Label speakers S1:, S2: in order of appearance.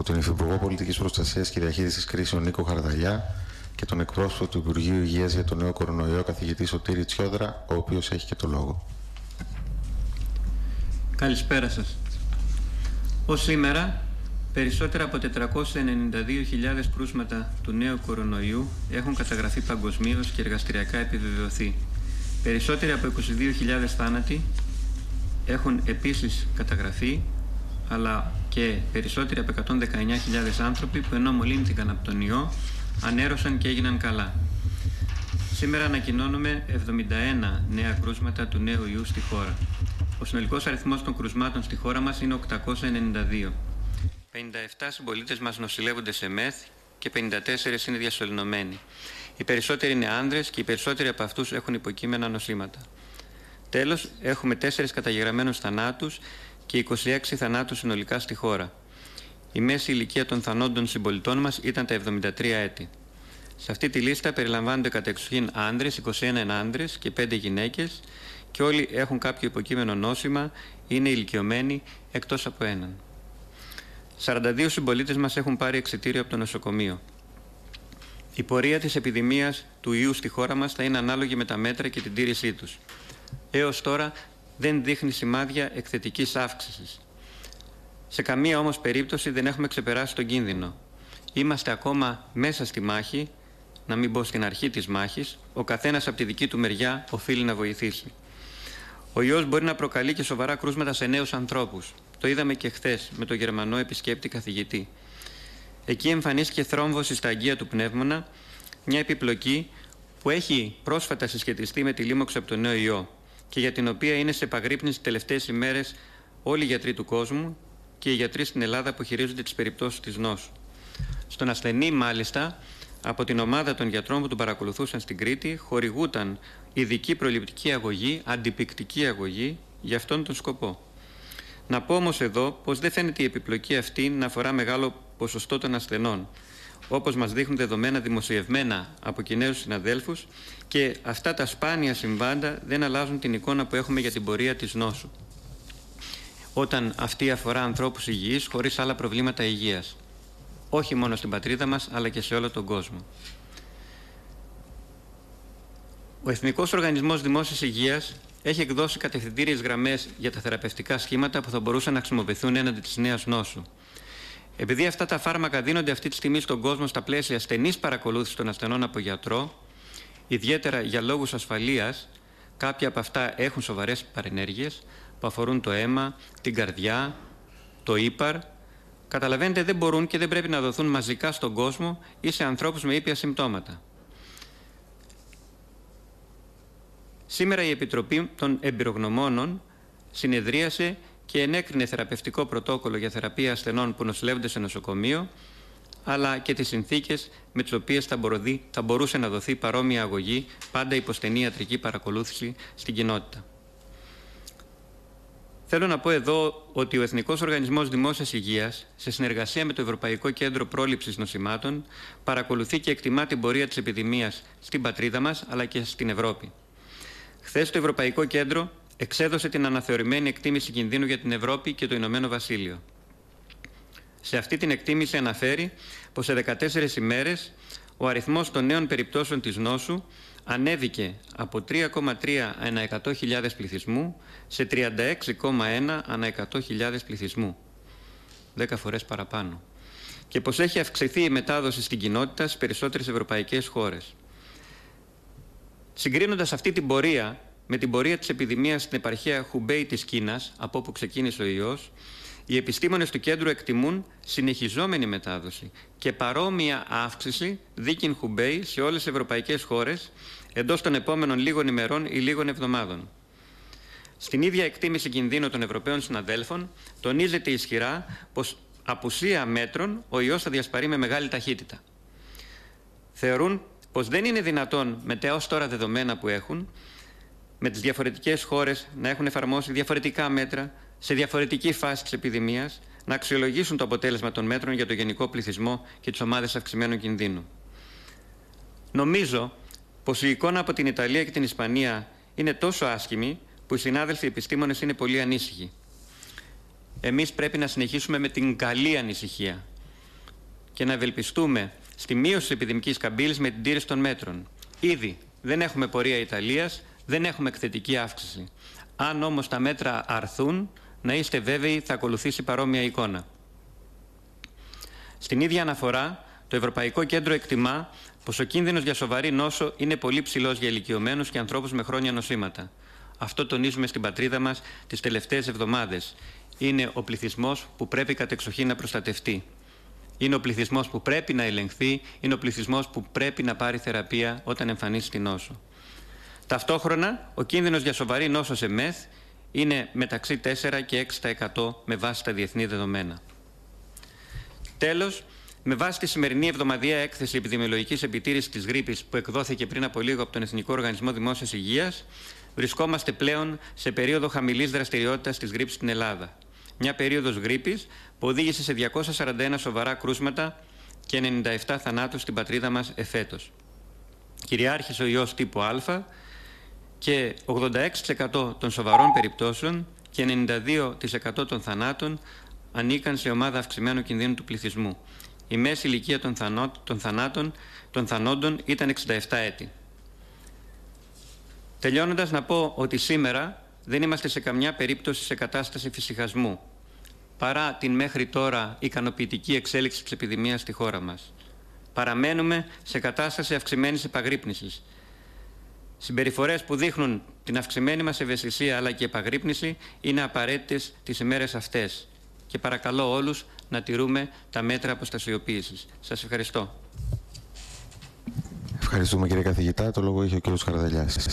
S1: από τον Υφυπουργό Πολιτικής Προστασίας και Διαχείρισης Κρίσεων Νίκο Χαρδαλιά και τον εκπρόσωπο του Υπουργείου Υγείας για τον νέο κορονοϊό, καθηγητή Σωτήρη Τσιόδρα, ο οποίος έχει και το λόγο.
S2: Καλησπέρα σας. Ως σήμερα, περισσότερα από 492.000 κρούσματα του νέου κορονοϊού έχουν καταγραφεί παγκοσμίως και εργαστηριακά επιβεβαιωθεί. Περισσότεροι από 22.000 θάνατοι έχουν επίσης καταγραφεί, αλλά και περισσότεροι από 119.000 άνθρωποι που ενώ μολύνθηκαν από τον ιό, ανέρρωσαν και έγιναν καλά. Σήμερα ανακοινώνουμε 71 νέα κρούσματα του νέου ιού στη χώρα. Ο συνολικός αριθμός των κρουσμάτων στη χώρα μας είναι 892. 57 συμπολίτες μας νοσηλεύονται σε ΜΕΘ και 54 είναι διασωληνωμένοι. Οι περισσότεροι είναι άνδρες και οι περισσότεροι από αυτούς έχουν υποκείμενα νοσήματα. Τέλος, έχουμε 4 καταγεγραμμένους θανάτους και 26 θανάτους συνολικά στη χώρα. Η μέση ηλικία των θανόντων συμπολιτών μας ήταν τα 73 έτη. Σε αυτή τη λίστα περιλαμβάνονται κατεξοχήν άνδρες, 21 άνδρες και 5 γυναίκες και όλοι έχουν κάποιο υποκείμενο νόσημα, είναι ηλικιωμένοι εκτός από έναν. 42 συμπολίτες μας έχουν πάρει εξιτήριο από το νοσοκομείο. Η πορεία της επιδημίας του ιού στη χώρα μας θα είναι ανάλογη με τα μέτρα και την τήρησή τους. Έως τώρα δεν δείχνει σημάδια εκθετικής αύξησης. Σε καμία όμως περίπτωση δεν έχουμε ξεπεράσει τον κίνδυνο. Είμαστε ακόμα μέσα στη μάχη, να μην πω στην αρχή της μάχης, ο καθένας από τη δική του μεριά οφείλει να βοηθήσει. Ο ιός μπορεί να προκαλεί και σοβαρά κρούσματα σε νέους ανθρώπους. Το είδαμε και χθες με τον Γερμανό επισκέπτη καθηγητή. Εκεί εμφανίστηκε θρόμβωση στα αγκία του πνεύμονα, μια επιπλοκή που έχει πρόσφατα συσχετιστεί με τη λίμωξη από τον νέο ιό και για την οποία είναι σε επαγρύπνηση τις τελευταίες ημέρες όλοι οι γιατροί του κόσμου και οι γιατροί στην Ελλάδα που χειρίζονται τις περιπτώσεις της νόσου. Στον ασθενή, μάλιστα, από την ομάδα των γιατρών που τον παρακολουθούσαν στην Κρήτη, χορηγούταν ειδική προληπτική αγωγή, αντιπικτική αγωγή, για αυτόν τον σκοπό. Να πω όμως εδώ πως δεν φαίνεται η επιπλοκή αυτή να αφορά μεγάλο ποσοστό των ασθενών, όπως μας δείχνουν δεδομένα δημοσιευμένα από Κινέζους συναδέλφους, και αυτά τα σπάνια συμβάντα δεν αλλάζουν την εικόνα που έχουμε για την πορεία της νόσου, όταν αυτή αφορά ανθρώπους υγιείς χωρίς άλλα προβλήματα υγείας, όχι μόνο στην πατρίδα μας αλλά και σε όλο τον κόσμο. Ο Εθνικός Οργανισμός Δημόσιας Υγείας έχει εκδώσει κατευθυντήριες γραμμές για τα θεραπευτικά σχήματα που θα μπορούσαν να χρησιμοποιηθούν έναντι της νέας νόσου. Επειδή αυτά τα φάρμακα δίνονται αυτή τη στιγμή στον κόσμο στα πλαίσια στενής παρακολούθησης των ασθενών από γιατρό, ιδιαίτερα για λόγους ασφαλείας, κάποια από αυτά έχουν σοβαρές παρενέργειες που αφορούν το αίμα, την καρδιά, το ύπαρ. Καταλαβαίνετε, δεν μπορούν και δεν πρέπει να δοθούν μαζικά στον κόσμο ή σε ανθρώπους με ήπια συμπτώματα. Σήμερα η Επιτροπή των Εμπειρογνωμόνων συνεδρίασε και ενέκρινε θεραπευτικό πρωτόκολλο για θεραπεία ασθενών που νοσηλεύονται σε νοσοκομείο, αλλά και τις συνθήκες με τις οποίες θα μπορούσε να δοθεί παρόμοια αγωγή, πάντα υπό στενή ιατρική παρακολούθηση στην κοινότητα. Θέλω να πω εδώ ότι ο Εθνικός Οργανισμός Δημόσιας Υγείας, σε συνεργασία με το Ευρωπαϊκό Κέντρο Πρόληψης Νοσημάτων, παρακολουθεί και εκτιμά την πορεία της επιδημίας στην πατρίδα μας, αλλά και στην Ευρώπη. Χθες το Ευρωπαϊκό Κέντρο εξέδωσε την αναθεωρημένη εκτίμηση κινδύνου για την Ευρώπη και το Ηνωμένο Βασίλειο. Σε αυτή την εκτίμηση αναφέρει πως σε 14 ημέρες ο αριθμός των νέων περιπτώσεων της νόσου ανέβηκε από 3,3 ανά 100.000 πληθυσμού σε 36,1 ανά 100.000 πληθυσμού. 10 φορές παραπάνω. Και πως έχει αυξηθεί η μετάδοση στην κοινότητα στις περισσότερες ευρωπαϊκές χώρες. Συγκρίνοντας αυτή την πορεία με την πορεία της επιδημίας στην επαρχία Χουμπέι της Κίνας, από όπου ξεκίνησε ο ιός, οι επιστήμονες του κέντρου εκτιμούν συνεχιζόμενη μετάδοση και παρόμοια αύξηση δίκην Χουμπέι σε όλες τις ευρωπαϊκές χώρες εντός των επόμενων λίγων ημερών ή λίγων εβδομάδων. Στην ίδια εκτίμηση κινδύνου των Ευρωπαίων συναδέλφων τονίζεται ισχυρά πως απουσία μέτρων ο ιός θα διασπαρεί με μεγάλη ταχύτητα. Θεωρούν πως δεν είναι δυνατόν με τα ως τώρα δεδομένα που έχουν, με τις διαφορετικές χώρες να έχουν εφαρμόσει διαφορετικά μέτρα σε διαφορετική φάση της επιδημίας, να αξιολογήσουν το αποτέλεσμα των μέτρων για το γενικό πληθυσμό και τις ομάδες αυξημένου κινδύνου. Νομίζω πως η εικόνα από την Ιταλία και την Ισπανία είναι τόσο άσχημη που οι συνάδελφοι επιστήμονες είναι πολύ ανήσυχοι. Εμείς πρέπει να συνεχίσουμε με την καλή ανησυχία. και να ευελπιστούμε στη μείωση της επιδημικής καμπύλης με την τήρηση των μέτρων. Ήδη δεν έχουμε πορεία Ιταλίας, δεν έχουμε εκθετική αύξηση. Αν όμως τα μέτρα αρθούν, να είστε βέβαιοι θα ακολουθήσει παρόμοια εικόνα. Στην ίδια αναφορά, το Ευρωπαϊκό Κέντρο εκτιμά πως ο κίνδυνος για σοβαρή νόσο είναι πολύ ψηλός για ηλικιωμένους και ανθρώπους με χρόνια νοσήματα. Αυτό τονίζουμε στην πατρίδα μας τις τελευταίες εβδομάδες. Είναι ο πληθυσμός που πρέπει κατεξοχήν να προστατευτεί. Είναι ο πληθυσμός που πρέπει να ελεγχθεί, είναι ο πληθυσμός που πρέπει να πάρει θεραπεία όταν εμφανίσει την νόσο. Ταυτόχρονα, ο κίνδυνος για σοβαρή νόσο σε ΜΕΘ είναι μεταξύ 4 και 6% με βάση τα διεθνή δεδομένα. Τέλος, με βάση τη σημερινή εβδομαδιαία έκθεση επιδημιολογικής επιτήρησης της γρίπης που εκδόθηκε πριν από λίγο από τον Εθνικό Οργανισμό Δημόσιας Υγείας, βρισκόμαστε πλέον σε περίοδο χαμηλής δραστηριότητας της γρίπης στην Ελλάδα. Μια περίοδος γρίπης που οδήγησε σε 241 σοβαρά κρούσματα και 97 θανάτους στην πατρίδα μας εφέτος. Κυριάρχησε ο ιός τύπου Α και 86% των σοβαρών περιπτώσεων και 92% των θανάτων ανήκαν σε ομάδα αυξημένου κινδύνου του πληθυσμού. Η μέση ηλικία των θανόντων ήταν 67 έτη. Τελειώνοντας, να πω ότι σήμερα δεν είμαστε σε καμιά περίπτωση σε κατάσταση φυσιχασμού, παρά την μέχρι τώρα ικανοποιητική εξέλιξη της επιδημίας στη χώρα μας. Παραμένουμε σε κατάσταση αυξημένης επαγρύπνησης. Συμπεριφορές που δείχνουν την αυξημένη μας ευαισθησία αλλά και επαγρύπνηση είναι απαραίτητες τις ημέρες αυτές. Και παρακαλώ όλους να τηρούμε τα μέτρα αποστασιοποίησης. Σας ευχαριστώ.
S1: Ευχαριστούμε κύριε καθηγητά. Το λόγο έχει ο κύριος Χαρδαλιάς.